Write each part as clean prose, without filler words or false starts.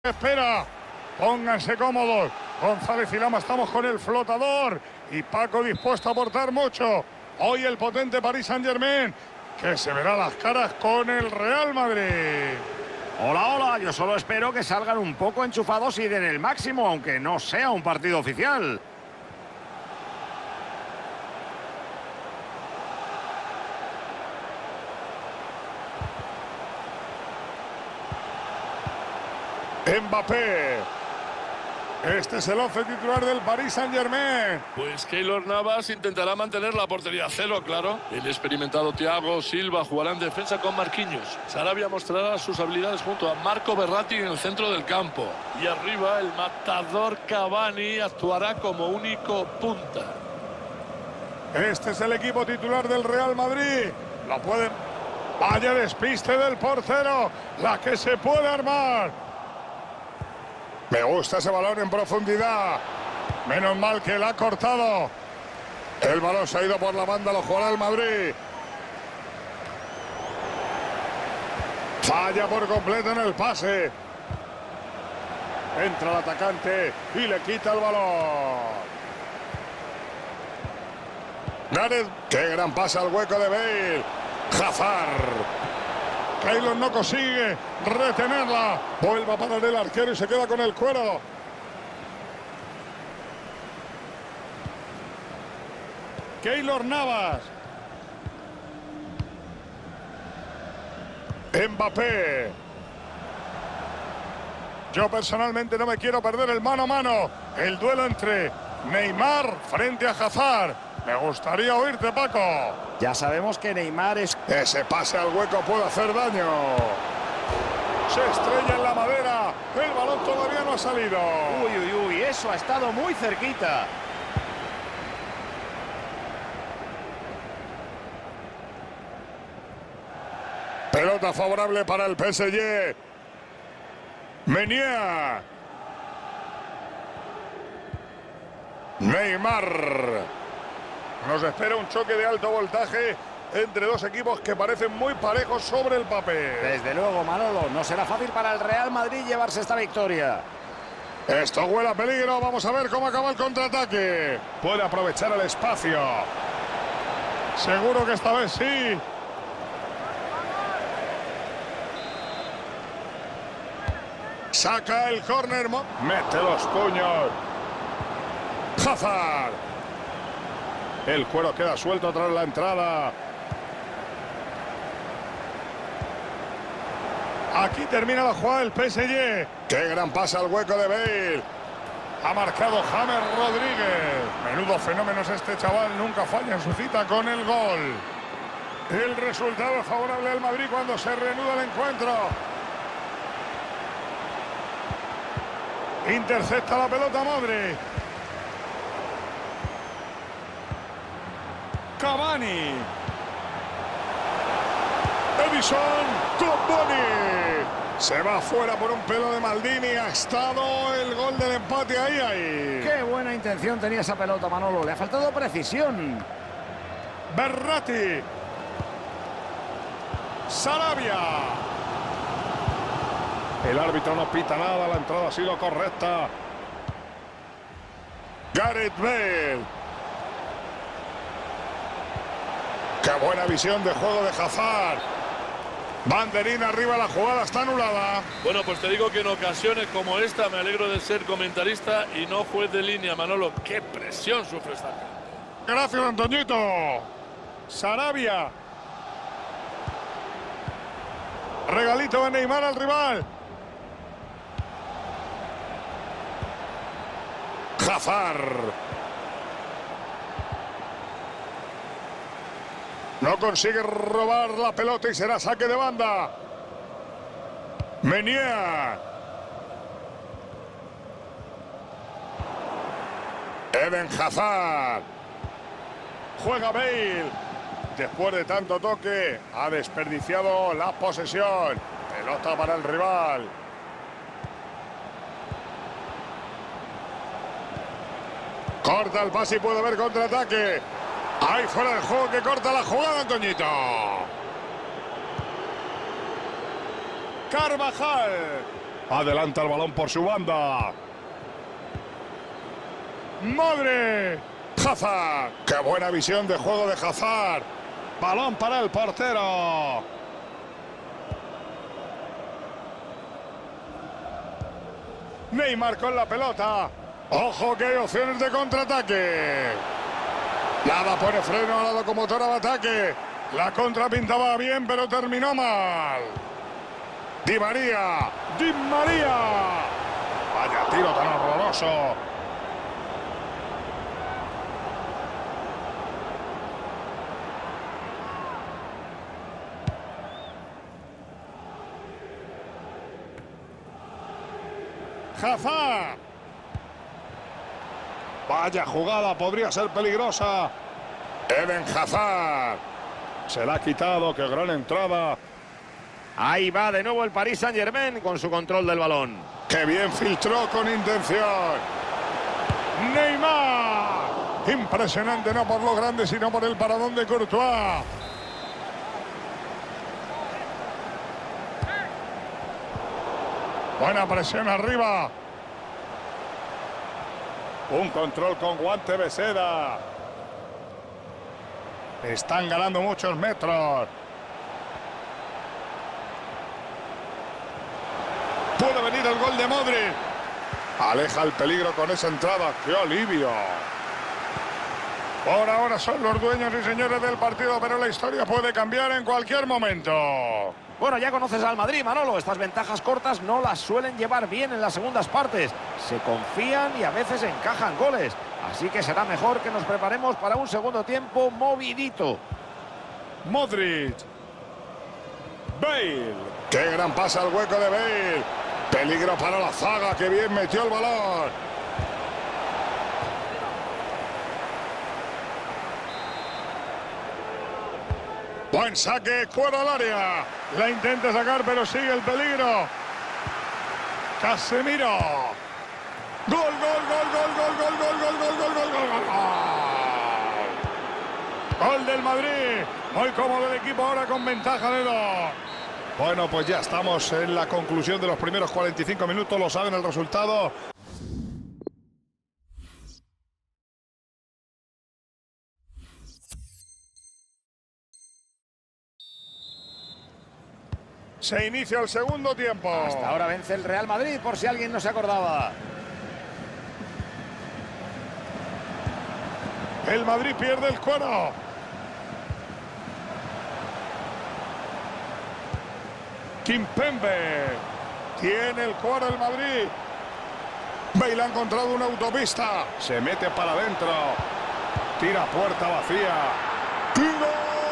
Espera, pónganse cómodos. González y Lama estamos con el flotador y Paco dispuesto a aportar mucho. Hoy el potente Paris Saint-Germain que se verá las caras con el Real Madrid. Hola, hola, yo solo espero que salgan un poco enchufados y den el máximo, aunque no sea un partido oficial. Mbappé. Este es el 11 titular del Paris Saint-Germain. Pues Keylor Navas intentará mantener la portería a cero, claro. El experimentado Thiago Silva jugará en defensa con Marquinhos. Sarabia mostrará sus habilidades junto a Marco Verratti en el centro del campo. Y arriba el matador Cavani actuará como único punta. Este es el equipo titular del Real Madrid. Lo pueden... Vaya despiste del portero. La que se puede armar. Me gusta ese balón en profundidad. Menos mal que la ha cortado. El balón se ha ido por la banda, lo jugará el Madrid. Falla por completo en el pase. Entra el atacante y le quita el balón. Gareth, qué gran pase al hueco de Bale. Hazard. Keylor no consigue retenerla. Vuelve a parar el arquero y se queda con el cuero. Keylor Navas. Mbappé. Yo personalmente no me quiero perder el mano a mano. El duelo entre Neymar frente a Hazard. Me gustaría oírte, Paco. Ya sabemos que Neymar es... Ese pase al hueco puede hacer daño. Se estrella en la madera. El balón todavía no ha salido. Uy, uy, uy, eso ha estado muy cerquita. Pelota favorable para el PSG. Menier. Neymar. Nos espera un choque de alto voltaje entre dos equipos que parecen muy parejos sobre el papel. Desde luego, Manolo, no será fácil para el Real Madrid llevarse esta victoria. Esto huele a peligro. Vamos a ver cómo acaba el contraataque. Puede aprovechar el espacio. Seguro que esta vez sí. Saca el córner. Mete los puños. Hazard. El cuero queda suelto tras la entrada. Aquí termina la jugada del PSG. Qué gran pase al hueco de Bale. Ha marcado James Rodríguez. Menudo fenómeno es este chaval. Nunca falla en su cita con el gol. El resultado favorable al Madrid cuando se reanuda el encuentro. Intercepta la pelota Modric. Cavani. Edison Cavani. Se va fuera por un pelo de Maldini. Ha estado el gol del empate ahí. Qué buena intención tenía esa pelota, Manolo. Le ha faltado precisión. Verratti. Sarabia. El árbitro no pita nada. La entrada ha sido correcta. Gareth Bale. ¡Qué buena visión de juego de Hazard! Banderín arriba, la jugada está anulada. Bueno, pues te digo que en ocasiones como esta me alegro de ser comentarista y no juez de línea, Manolo. ¡Qué presión sufre esta! Gracias, Antoñito. Sarabia. Regalito de Neymar al rival. Hazard. No consigue robar la pelota y será saque de banda. Menier. Eden Hazard. Juega Bale. Después de tanto toque, ha desperdiciado la posesión. Pelota para el rival. Corta el pase y puede haber contraataque. Ahí fuera del juego que corta la jugada, Antoñito. Carvajal. Adelanta el balón por su banda. ¡Madre! Hazard. ¡Qué buena visión de juego de Hazard! Balón para el portero. Neymar con la pelota. ¡Ojo que hay opciones de contraataque! Nada pone freno a la locomotora de ataque. La contra pintaba bien, pero terminó mal. Di María. Di María. Vaya tiro tan horroroso. Hazard. Vaya jugada, podría ser peligrosa. Eden Hazard. Se la ha quitado, qué gran entrada. Ahí va de nuevo el Paris Saint-Germain con su control del balón. ¡Qué bien filtró con intención! ¡Neymar! Impresionante, no por lo grande, sino por el paradón de Courtois. Buena presión arriba. Un control con guante Beseda. Están ganando muchos metros. Puede venir el gol de Modric. Aleja el peligro con esa entrada. ¡Qué alivio! Por ahora son los dueños y señores del partido, pero la historia puede cambiar en cualquier momento. Bueno, ya conoces al Madrid, Manolo. Estas ventajas cortas no las suelen llevar bien en las segundas partes. Se confían y a veces encajan goles. Así que será mejor que nos preparemos para un segundo tiempo movidito. Modric. Bale. ¡Qué gran pase al hueco de Bale! Peligro para la zaga, que bien metió el balón. Buen saque, fuera del área. La intenta sacar, pero sigue el peligro. Casemiro. Gol, gol, gol, gol, gol, gol, gol, gol, gol, gol, gol, gol, gol. Gol del Madrid. Muy cómodo el equipo ahora con ventaja de 2. Bueno, pues ya estamos en la conclusión de los primeros 45 minutos. Lo saben el resultado. Se inicia el segundo tiempo. Hasta ahora vence el Real Madrid, por si alguien no se acordaba. El Madrid pierde el cuero. Kimpembe. Tiene el cuero el Madrid. Bale ha encontrado una autopista. Se mete para adentro. Tira puerta vacía. ¡Tiro!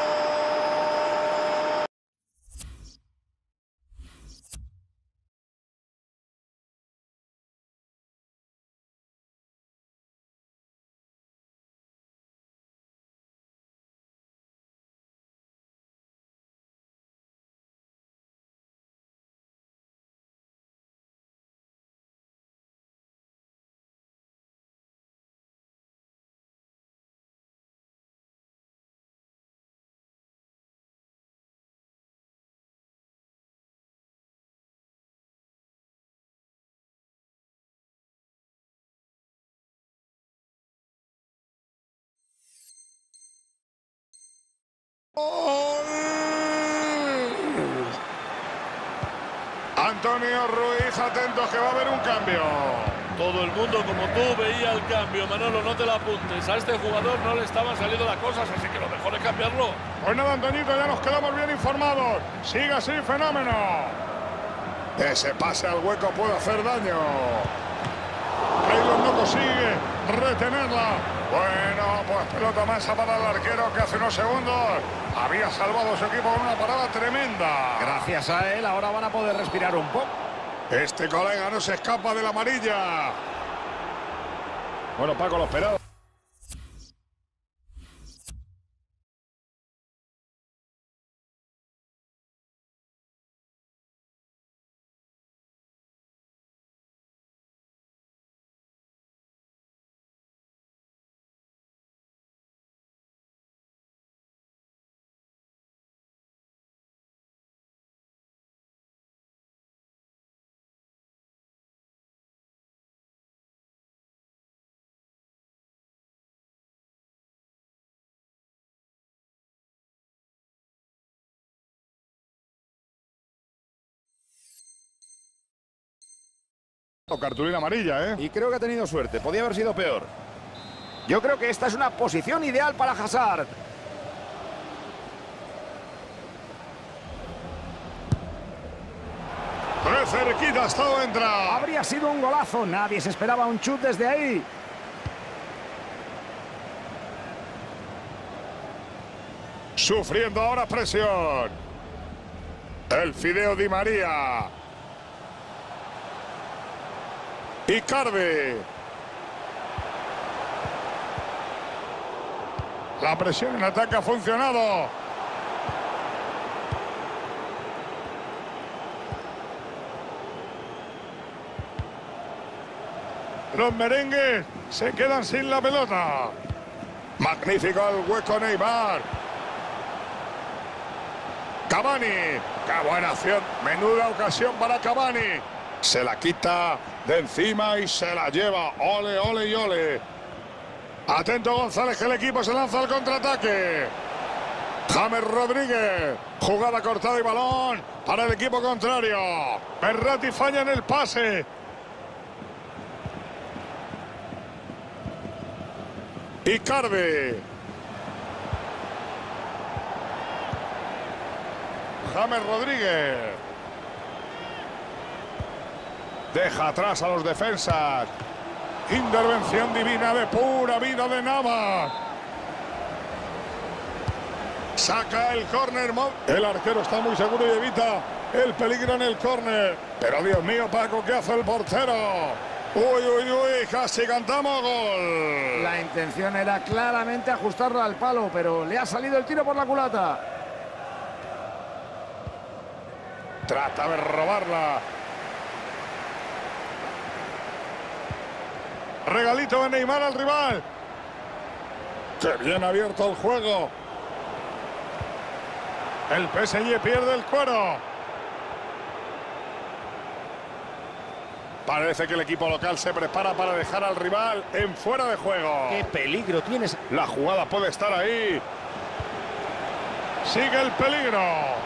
Antonio Ruiz, atentos que va a haber un cambio. Todo el mundo, como tú, veía el cambio. Manolo, no te la apuntes. A este jugador no le estaban saliendo las cosas, así que lo mejor es cambiarlo. Pues nada, Antoñito, ya nos quedamos bien informados. Sigue así, fenómeno. Ese pase al hueco puede hacer daño. Keylor no consigue retenerla. Bueno, pues pelota masa para el arquero que hace unos segundos había salvado a su equipo con una parada tremenda. Gracias a él, ahora van a poder respirar un poco. Este colega no se escapa de la amarilla. Bueno, Paco, lo esperado. O cartulina amarilla, ¿eh? Y creo que ha tenido suerte. Podía haber sido peor. Yo creo que esta es una posición ideal para Hazard. ¡Qué cerquita ha estado entrar! Habría sido un golazo. Nadie se esperaba un chut desde ahí. Sufriendo ahora presión. El Fideo Di María. Icardi. La presión en ataque ha funcionado. Los merengues se quedan sin la pelota. Magnífico el hueco Neymar. Cavani. ¡Qué buena acción! Menuda ocasión para Cavani. Se la quita de encima y se la lleva. Ole, ole y ole. Atento González, que el equipo se lanza al contraataque. James Rodríguez. Jugada cortada y balón para el equipo contrario. Verratti falla en el pase. Icardi. James Rodríguez. Deja atrás a los defensas. Intervención divina de pura vida de Navas. Saca el córner. El arquero está muy seguro y evita el peligro en el córner. Pero Dios mío, Paco, ¿qué hace el portero? Uy, uy, uy, casi cantamos gol. La intención era claramente ajustarla al palo, pero le ha salido el tiro por la culata. Trata de robarla. Regalito de Neymar al rival. ¡Qué bien abierto el juego! El PSG pierde el cuero. Parece que el equipo local se prepara para dejar al rival en fuera de juego. ¡Qué peligro tienes! La jugada puede estar ahí. Sigue el peligro.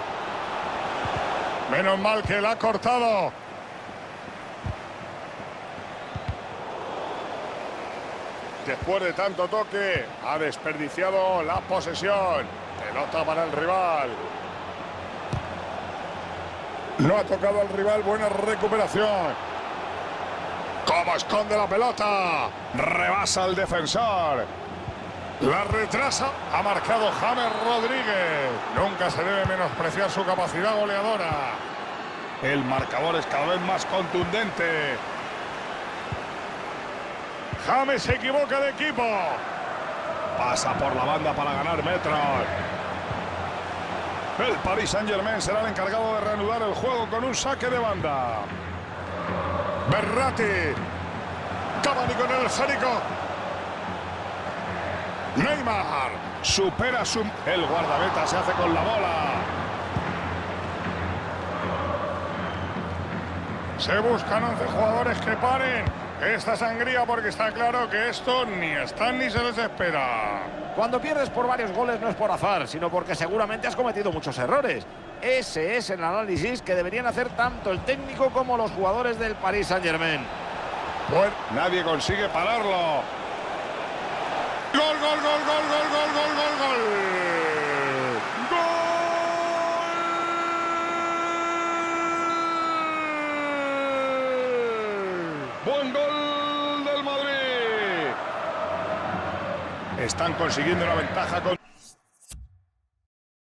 Menos mal que la ha cortado. Después de tanto toque, ha desperdiciado la posesión. Pelota para el rival. No ha tocado al rival, buena recuperación. ¿Cómo esconde la pelota? Rebasa el defensor. La retrasa. Ha marcado James Rodríguez. Nunca se debe menospreciar su capacidad goleadora. El marcador es cada vez más contundente. James se equivoca de equipo. Pasa por la banda para ganar metros. El Paris Saint-Germain será el encargado de reanudar el juego con un saque de banda. Verratti. Cavani con el esférico. Neymar. Supera el guardameta, se hace con la bola. Se buscan 11 jugadores que paren esta sangría, porque está claro que esto ni están ni se les espera. Cuando pierdes por varios goles no es por azar, sino porque seguramente has cometido muchos errores. Ese es el análisis que deberían hacer tanto el técnico como los jugadores del Paris Saint-Germain. Bueno, nadie consigue pararlo. ¡Gol, gol, gol, gol, gol, gol, gol, gol, gol! ¡Gol! ¡Buen gol del Madrid! Están consiguiendo una ventaja con...